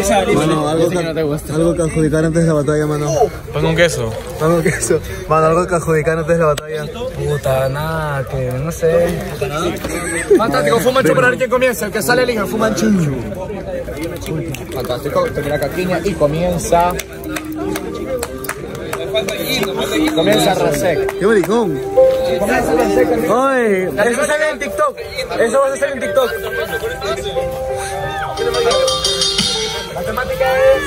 Mano, algo que adjudicar antes de la batalla, mano. Pan con queso. Pan con queso. Mano, algo que adjudicar antes de la batalla. Puta, nada, que no sé. Fantástico, fumanchu para ver quién comienza. El que sale el hijo, fumanchu. Fantástico, termina Caquiña y comienza. Comienza Rasek. ¡Qué maricón! Comienza Rasek. ¡Ay! Eso sale en TikTok. Eso vas a hacer en TikTok. La temática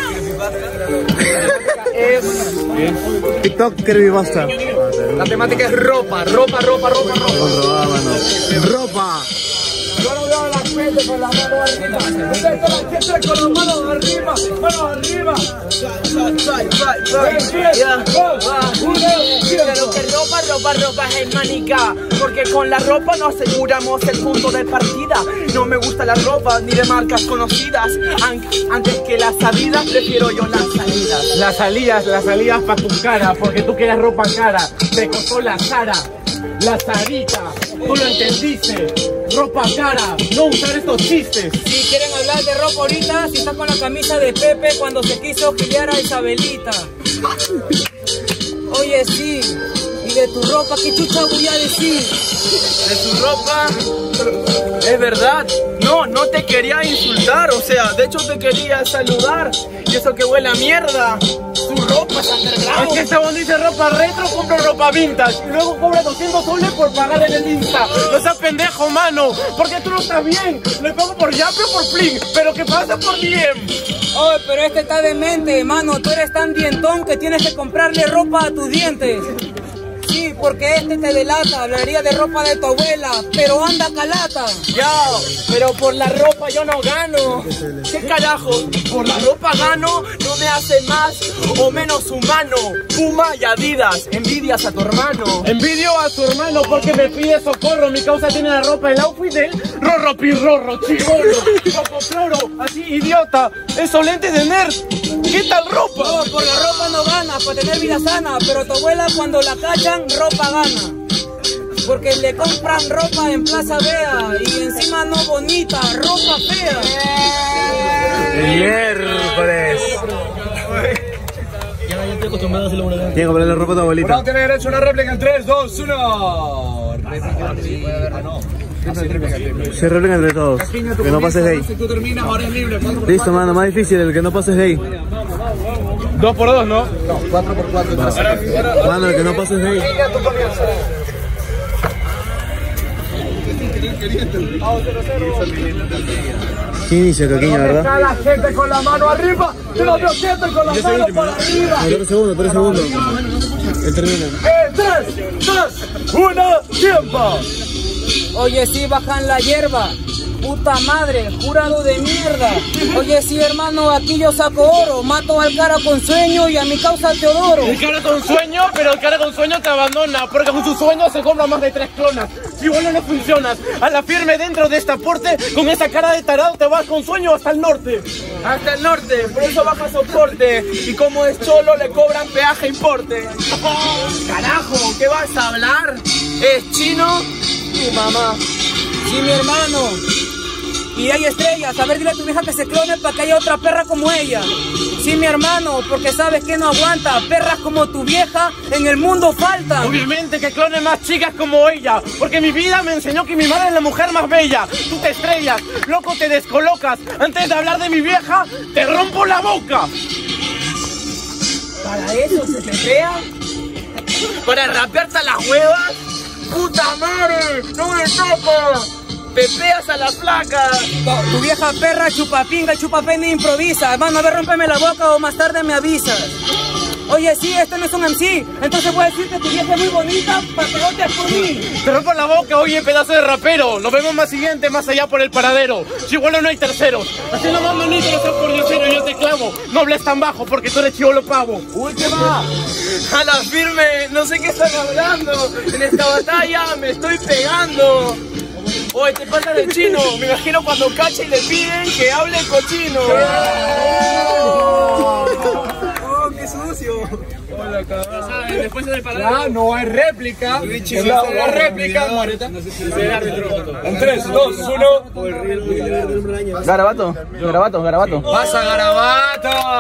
es TikTok creepypasta. La temática es ropa. Ropa, mano. ¡Ropa! Yo no veo a la gente con la mano arriba. Ustedes con la gente con las manos arriba. Manos arriba. Pero que ropa es manica. Porque con la ropa no aseguramos el punto de partida. No me gusta la ropa ni de marcas conocidas. Antes que las salidas, prefiero yo las salidas. Las salidas pa' tu cara, porque tú quieres ropa cara. Te costó la Sara, la Sarita. Tú lo entendiste. Ropa cara, no usar estos chistes. Si quieren hablar de ropa ahorita, si está con la camisa de Pepe cuando se quiso gilear a Isabelita. Oye, sí, y de tu ropa, ¿qué chucha voy a decir? De tu ropa, es verdad. No te quería insultar, o sea, de hecho te quería saludar. Y eso que huele a mierda. Tu ropa es underground. Es que este bon dice ropa retro, compro ropa vintage. Y luego cobra 200 soles por pagar en el Insta. No seas pendejo, mano, porque tú no estás bien. Le pago por Yape o por Flink, pero que pasa por DM. Oye, pero este está demente, mano. Tú eres tan dientón que tienes que comprarle ropa a tus dientes. Sí, porque este te delata. Hablaría de ropa de tu abuela, pero anda calata. Ya, pero por la ropa yo no gano. ¿Qué carajo? Por la ropa gano, no me hace más o menos humano. Puma y Adidas, envidias a tu hermano. Envidio a tu hermano porque me pide socorro. Mi causa tiene la ropa, el outfit del rorro pirrorro, chigolo, cocofloro, así idiota. Esos lentes de nerd. ¿Qué tal ropa? No, por la ropa no ganas, para tener vida sana. Pero tu abuela cuando la cachan, ropa gana. Porque le compran ropa en Plaza Vea y encima no bonita, ropa fea. Miércoles. Tiene que comprarle ropa a tu abuelita. No tiene derecho a una réplica en 3, 2, 1. Se réplica entre todos. Que no pases de ahí. Tú terminas, ahora es libre. Listo, mano, más difícil, el que no pases de ahí. 2 por 2, ¿no? No, 4 por 4. Mano, el que no pases de ahí. Tú comienzas. ¿Quién inicia, Caquiña, verdad? Está la gente con la mano arriba. Yo no veo gente con la mano para arriba. 3 segundos. Él termina. 3, 2, 1, tiempo. Oye, sí, bajan la hierba. Puta madre, jurado de mierda. Oye, sí, hermano, aquí yo saco oro. Mato al cara con sueño y a mi causa Teodoro. El cara con sueño, pero el cara con sueño te abandona. Porque con su sueño se compra más de 3 clonas. Si vos no funcionas, a la firme dentro de esta porte, con esa cara de tarado te vas con sueño hasta el norte. Hasta el norte, por eso baja soporte. Y como es cholo, le cobran peaje e importe. Carajo, ¿qué vas a hablar? ¿Es chino? Tu mamá. Sí, mi hermano. Y hay estrellas, a ver, dile a tu vieja que se clone para que haya otra perra como ella. Sí, mi hermano, porque sabes que no aguanta. Perras como tu vieja en el mundo faltan. Obviamente que clone más chicas como ella, porque mi vida me enseñó que mi madre es la mujer más bella. Tú te estrellas, loco, te descolocas. Antes de hablar de mi vieja, te rompo la boca. ¿Para eso se pepea? ¿Para rapearte a las huevas? ¡Puta madre! ¡No me toca! ¡Pepeas a la placa! Tu vieja perra chupapinga, chupapene improvisa. Hermano, a ver, rómpeme la boca o más tarde me avisas. Oye, sí, este no es un MC. Entonces voy a decir que tu vieja es muy bonita para que votes por mí. Te rompo la boca, oye, pedazo de rapero. Nos vemos más siguiente, más allá por el paradero. Chibolo no hay terceros. Haciendo más bonito, no seas por diosero, yo te clavo. No hables tan bajo porque tú eres chibolo pavo. ¡Uy, qué va! A la firme, no sé qué están hablando. En esta batalla me estoy pegando. Oye, te pasa de chino. Me imagino cuando cacha y le piden que hable cochino. ¡Oh, qué sucio! Hola, Después del Ya, no hay réplica. La réplica. En 3, 2, 1. Garabato. ¡Pasa, Garabato!